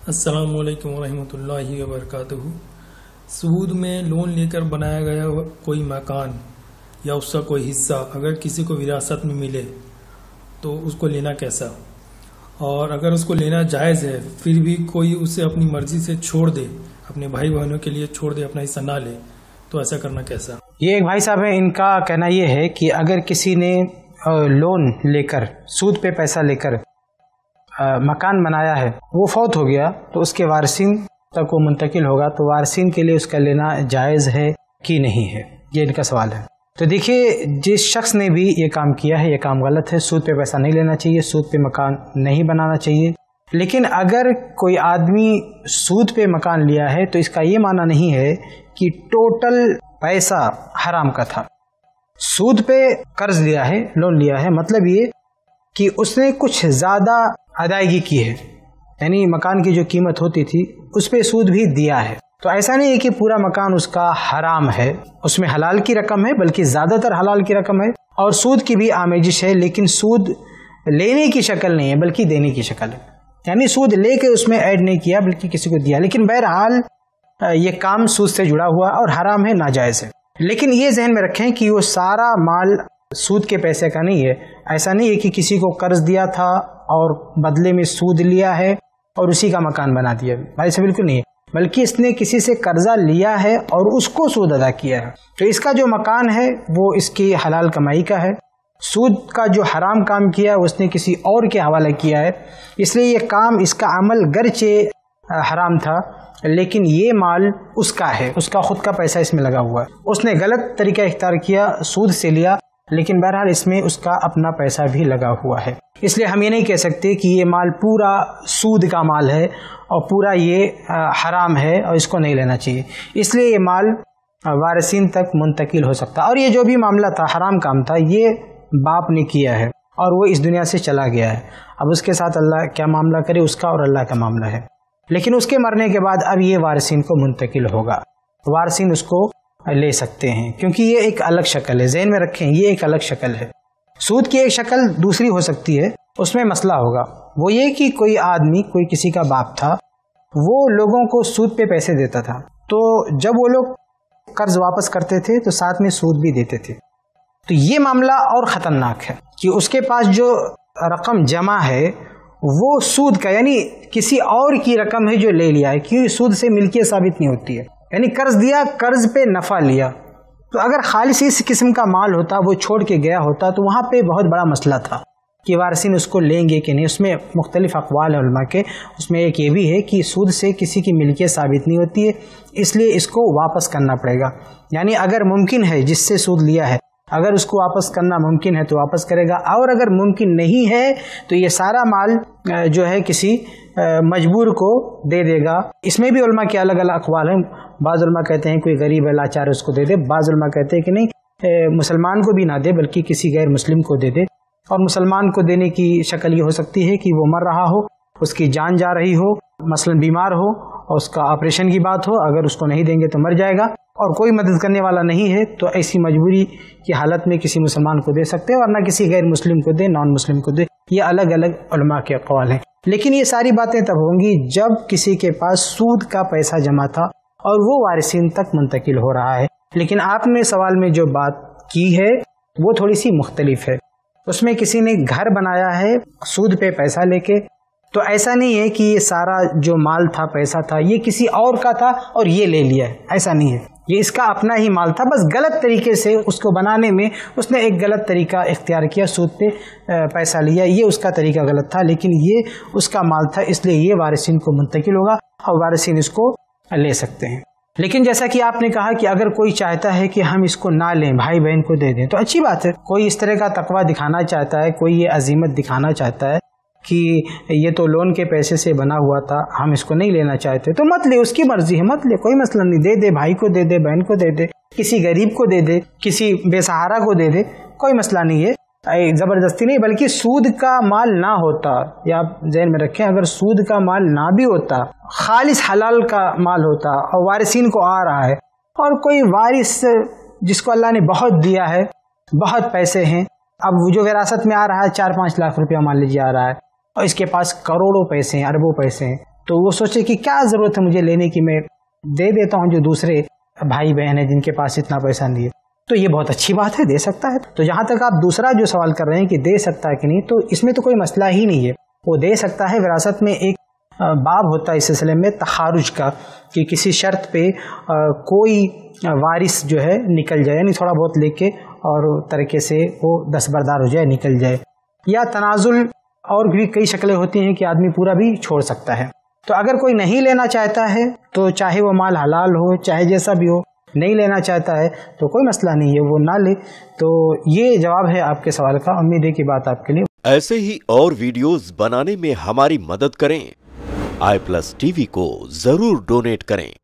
السلام علیکم ورحمۃ اللہ وبرکاتہ۔ سود میں لون لے کر بنایا گیا کوئی مکان یا اس کا کوئی حصہ اگر کسی کو وراثت میں ملے تو اس کو لینا کیسا، اور اگر اس کو لینا جائز ہے پھر بھی کوئی اسے اپنی مرضی سے چھوڑ دے، اپنے بھائی بہنوں کے لیے چھوڑ دے، اپنا حصہ نہ لے، تو ایسا کرنا کیسا؟ یہ ایک بھائی صاحب ہیں، ان کا کہنا یہ ہے کہ اگر کسی نے لون لے کر سود پہ پیسہ لے کر مکان بنایا ہے، وہ فوت ہو گیا تو اس کے وارثین تک وہ منتقل ہوگا، تو وارثین کے لیے اس کا لینا جائز ہے کہ نہیں ہے، یہ ان کا سوال ہے۔ تو دیکھیے، جس شخص نے بھی یہ کام کیا ہے یہ کام غلط ہے، سود پہ پیسہ نہیں لینا چاہیے، سود پہ مکان نہیں بنانا چاہیے۔ لیکن اگر کوئی آدمی سود پہ مکان لیا ہے تو اس کا یہ معنی نہیں ہے کہ ٹوٹل پیسہ حرام کا تھا۔ سود پہ قرض لیا ہے، لون لیا ہے، مطلب یہ کہ اس نے کچھ زیادہ ادائیگی کی ہے، یعنی مکان کی جو قیمت ہوتی تھی اس پہ سود بھی دیا ہے۔ تو ایسا نہیں ہے کہ پورا مکان اس کا حرام ہے، اس میں حلال کی رقم ہے، بلکہ زیادہ تر حلال کی رقم ہے، اور سود کی بھی آمیزش ہے، لیکن سود لینے کی شکل نہیں ہے بلکہ دینے کی شکل ہے، یعنی سود لے کے اس میں ایڈ نہیں کیا بلکہ کسی کو دیا۔ لیکن بہرحال یہ کام سود سے جڑا ہوا اور حرام ہے، ناجائز ہے۔ لیکن یہ ذہن میں رکھیں کہ وہ سارا مال سود کے پیسے کا نہیں ہے، ایسا نہیں ہے کہ کسی کو قرض دیا تھا اور بدلے میں سود لیا ہے اور اسی کا مکان بنا دیا، ایسا بالکل نہیں ہے، بلکہ اس نے کسی سے قرضہ لیا ہے اور اس کو سود ادا کیا ہے، تو اس کا جو مکان ہے وہ اس کی حلال کمائی کا ہے۔ سود کا جو حرام کام کیا اس نے کسی اور کے حوالے کیا ہے، اس لیے یہ کام، اس کا عمل گرچہ حرام تھا لیکن یہ مال اس کا ہے، اس کا خود کا پیسہ اس میں لگا ہوا ہے، اس نے غلط طریقہ اختیار کیا، سود سے لیا، لیکن بہرحال اس میں اس کا اپنا پیسہ بھی لگا ہوا ہے۔ اس لیے ہم یہ نہیں کہہ سکتے کہ یہ مال پورا سود کا مال ہے اور پورا یہ حرام ہے اور اس کو نہیں لینا چاہیے، اس لیے یہ مال وارثین تک منتقل ہو سکتا ہے۔ اور یہ جو بھی معاملہ تھا، حرام کام تھا، یہ باپ نے کیا ہے اور وہ اس دنیا سے چلا گیا ہے، اب اس کے ساتھ اللہ کیا معاملہ کرے اس کا اور اللہ کا معاملہ ہے، لیکن اس کے مرنے کے بعد اب یہ وارثین کو منتقل ہوگا، وارثین اس کو لے سکتے ہیں، کیونکہ یہ ایک الگ شکل ہے، ذہن میں رکھیں یہ ایک الگ شکل ہے۔ سود کی ایک شکل دوسری ہو سکتی ہے، اس میں مسئلہ ہوگا، وہ یہ کہ کوئی آدمی، کوئی کسی کا باپ تھا، وہ لوگوں کو سود پہ پیسے دیتا تھا، تو جب وہ لوگ قرض واپس کرتے تھے تو ساتھ میں سود بھی دیتے تھے، تو یہ معاملہ اور خطرناک ہے کہ اس کے پاس جو رقم جمع ہے وہ سود کا، یعنی کسی اور کی رقم ہے جو لے لیا ہے، کیونکہ سود سے ملکیت ثابت نہیں ہوتی ہے، یعنی قرض دیا، قرض پہ نفع لیا، تو اگر خالص اس قسم کا مال ہوتا، وہ چھوڑ کے گیا ہوتا، تو وہاں پہ بہت بڑا مسئلہ تھا کہ وارثین اس کو لیں گے کہ نہیں، اس میں مختلف اقوال ہیں علماء کے، اس میں ایک یہ بھی ہے کہ سود سے کسی کی ملکیت ثابت نہیں ہوتی ہے، اس لیے اس کو واپس کرنا پڑے گا، یعنی اگر ممکن ہے جس سے سود لیا ہے، اگر اس کو واپس کرنا ممکن ہے تو واپس کرے گا، اور اگر ممکن نہیں ہے تو یہ سارا مال جو ہے کسی مجبور کو دے دے گا۔ اس میں بھی علماء کے الگ الگ اقوال ہیں، بعض علماء کہتے ہیں کوئی غریب ہے لاچار اس کو دے دے، بعض علماء کہتے ہیں کہ نہیں، مسلمان کو بھی نہ دے بلکہ کسی غیر مسلم کو دے دے، اور مسلمان کو دینے کی شکل یہ ہو سکتی ہے کہ وہ مر رہا ہو، اس کی جان جا رہی ہو، مثلا بیمار ہو اور اس کا آپریشن کی بات ہو، اگر اس کو نہیں دیں گے تو مر جائے گا اور کوئی مدد کرنے والا نہیں ہے، تو ایسی مجبوری کی حالت میں کسی مسلمان کو دے سکتے ہیں، ورنہ کسی غیر مسلم کو دے، نان مسلم کو دے، یہ الگ الگ علماء کے اقوال ہیں۔ لیکن یہ ساری باتیں تب ہوں گی جب کسی کے پاس سود کا پیسہ جمع تھا اور وہ وارثین تک منتقل ہو رہا ہے، لیکن آپ نے سوال میں جو بات کی ہے وہ تھوڑی سی مختلف ہے، اس میں کسی نے گھر بنایا ہے سود پہ پیسہ لے کے، تو ایسا نہیں ہے کہ یہ سارا جو مال تھا، پیسہ تھا، یہ کسی اور کا تھا اور یہ لے لیا ہے، ایسا نہیں ہے، یہ اس کا اپنا ہی مال تھا، بس غلط طریقے سے اس کو بنانے میں اس نے ایک غلط طریقہ اختیار کیا، سود پہ پیسہ لیا، یہ اس کا طریقہ غلط تھا، لیکن یہ اس کا مال تھا، اس لیے یہ وارثین کو منتقل ہوگا اور وارثین اس کو لے سکتے ہیں۔ لیکن جیسا کہ آپ نے کہا کہ اگر کوئی چاہتا ہے کہ ہم اس کو نہ لیں، بھائی بہن کو دے دیں، تو اچھی بات ہے، کوئی اس طرح کا تقویٰ دکھانا چاہتا ہے، کوئی یہ عزیمت دکھانا چاہتا ہے کہ یہ تو لون کے پیسے سے بنا ہوا تھا، ہم اس کو نہیں لینا چاہتے، تو مت لے، اس کی مرضی ہے، مت لے، کوئی مسئلہ نہیں، دے دے، بھائی کو دے دے، بہن کو دے دے، کسی غریب کو دے دے، کسی بے سہارا کو دے دے، کوئی مسئلہ نہیں ہے، زبردستی نہیں، بلکہ سود کا مال نہ ہوتا، یا آپ ذہن میں رکھیں، اگر سود کا مال نہ بھی ہوتا، خالص حلال کا مال ہوتا اور وارثین کو آ رہا ہے، اور کوئی وارث جس کو اللہ نے بہت دیا ہے، بہت پیسے ہیں، اب وہ جو وراثت میں آ رہا ہے 4-5 لاکھ روپیہ مان لیجیے آ رہا ہے، اور اس کے پاس کروڑوں پیسے ہیں، اربوں پیسے ہیں، तो वो सोचे कि क्या ज़रूरत है मुझे लेने की, मैं दे देता हूँ जो दूसरे भाई बहन हैं जिनके पास इतना पैसा नहीं है। तो ये बहुत अच्छी बात है, दे सकता है। तो जहाँ तक आप दूसरा जो सवाल कर रहे हैं कि दे सकता है कि नहीं, तो इसमें तो कोई मसला ही नहीं है, वो दे सकता है। विरासत में एक बाब होता है इस सिलसिले में तखारुज का, कि किसी शर्त पे कोई वारिस जो है निकल जाए, यानी थोड़ा बहुत लेके और तरीके से वो दस्तबरदार हो जाए, निकल जाए। या तनाजुल, और भी कई शक्लें होती हैं कि आदमी पूरा भी छोड़ सकता है। तो अगर कोई नहीं लेना चाहता है तो चाहे वो माल हलाल हो चाहे जैसा भी हो, नहीं लेना चाहता है तो कोई मसला नहीं है, वो ना ले। तो ये जवाब है आपके सवाल का। उम्मीद है कि बात आपके लिए। ऐसे ही और वीडियोस बनाने में हमारी मदद करें। i+ TV को जरूर डोनेट करें।